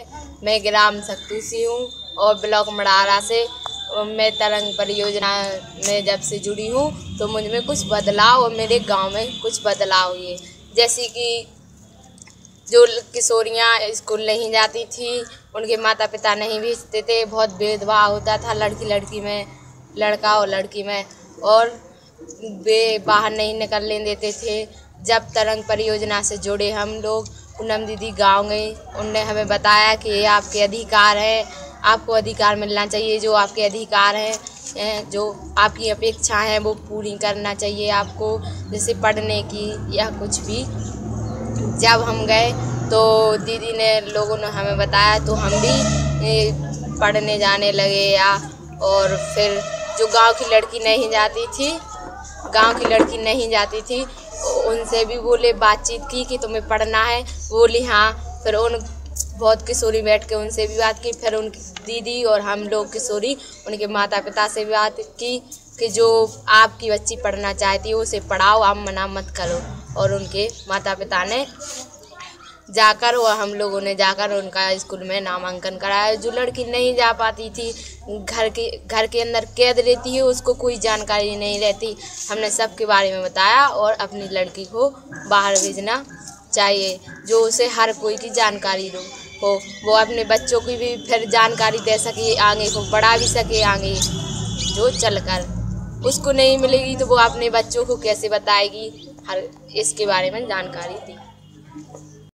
मैं ग्राम सक्तूसी हूँ और ब्लॉक मड़ारा से मैं तरंग परियोजना में जब से जुड़ी हूँ तो मुझ में कुछ बदलाव और मेरे गांव में कुछ बदलाव हुए। जैसे कि जो किशोरियाँ स्कूल नहीं जाती थी, उनके माता पिता नहीं भेजते थे, बहुत भेदभाव होता था लड़की में, लड़का और लड़की में, और वे बाहर नहीं निकलने देते थे। जब तरंग परियोजना से जुड़े हम लोग, पूनम दीदी गाँव गई, उनने हमें बताया कि ये आपके अधिकार हैं, आपको अधिकार मिलना चाहिए, जो आपके अधिकार हैं, जो आपकी अपेक्षा हैं वो पूरी करना चाहिए आपको, जैसे पढ़ने की या कुछ भी। जब हम गए तो दीदी ने लोगों ने हमें बताया तो हम भी पढ़ने जाने लगे। और फिर जो गांव की लड़की नहीं जाती थी उनसे भी बोले, बातचीत की कि तुम्हें पढ़ना है, बोली हाँ। फिर उन बहुत किशोरी बैठ के उनसे भी बात की। फिर उनकी दीदी और हम लोग किशोरी उनके माता पिता से भी बात की कि जो आपकी बच्ची पढ़ना चाहती है उसे पढ़ाओ, आप मना मत करो। और उनके माता पिता ने जाकर और हम लोगों ने जाकर उनका स्कूल में नामांकन कराया। जो लड़की नहीं जा पाती थी, घर के अंदर कैद रहती है, उसको कोई जानकारी नहीं रहती, हमने सबके बारे में बताया और अपनी लड़की को बाहर भेजना चाहिए, जो उसे हर कोई की जानकारी हो, वो अपने बच्चों की भी फिर जानकारी दे सके, आगे को बढ़ा भी सके। आगे जो चलकर उसको नहीं मिलेगी तो वो अपने बच्चों को कैसे बताएगी, हर इसके बारे में जानकारी दी।